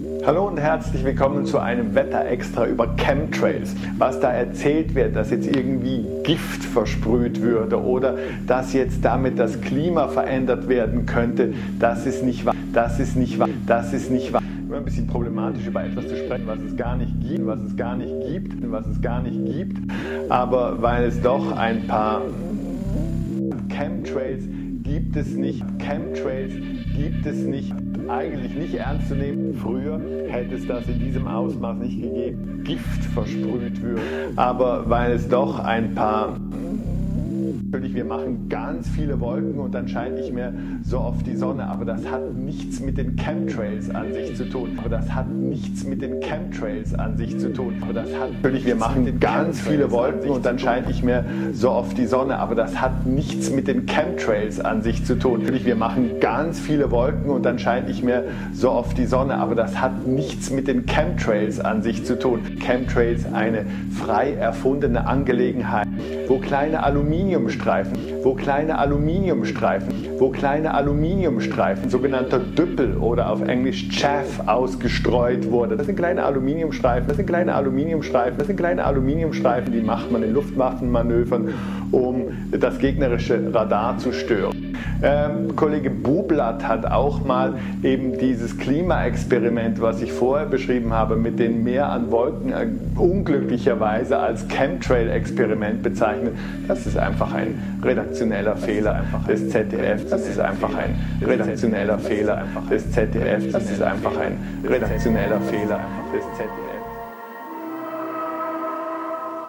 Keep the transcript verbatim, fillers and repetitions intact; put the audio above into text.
Hallo und herzlich willkommen zu einem Wetter-Extra über Chemtrails. Was da erzählt wird, dass jetzt irgendwie Gift versprüht würde oder dass jetzt damit das Klima verändert werden könnte, das ist nicht wahr. Das ist nicht wahr. Das ist nicht wahr. Immer ein bisschen problematisch über etwas zu sprechen, was es gar nicht gibt, was es gar nicht gibt, was es gar nicht gibt. Aber weil es doch ein paar Chemtrails gibt es nicht, Chemtrails gibt es nicht, eigentlich nicht ernst zu nehmen. Früher hätte es das in diesem Ausmaß nicht gegeben, Gift versprüht würde. Aber weil es doch ein paar, natürlich, wir machen ganz viele Wolken und dann scheint nicht mehr so oft die Sonne, aber das hat nichts mit den Chemtrails an sich zu tun. Aber das hat nichts mit den Chemtrails an sich zu tun. Aber das hat natürlich, wir machen ganz viele Wolken und dann scheint nicht mehr so oft die Sonne, aber das hat nichts mit den Chemtrails an sich zu tun. Natürlich, wir machen ganz viele Wolken und dann scheint nicht mehr so oft die Sonne, aber das hat nichts mit den Chemtrails an sich zu tun. Chemtrails, eine frei erfundene Angelegenheit, wo kleine Aluminiumstreifen, wo kleine Aluminiumstreifen, wo kleine Aluminiumstreifen, sogenannter Düppel oder auf Englisch Chaff, ausgestreut wurde. Das sind kleine Aluminiumstreifen, das sind kleine Aluminiumstreifen, das sind kleine Aluminiumstreifen, die macht man in Luftwaffenmanövern, um das gegnerische Radar zu stören. Ähm, Kollege Bublatt hat auch mal eben dieses Klimaexperiment, was ich vorher beschrieben habe, mit den Meer an Wolken äh, unglücklicherweise als Chemtrail-Experiment bezeichnet. Das ist einfach ein redaktioneller Fehler des Z D F. Das ist einfach ein redaktioneller Fehler des Z D F. Das ist einfach ein redaktioneller Fehler des Z D F.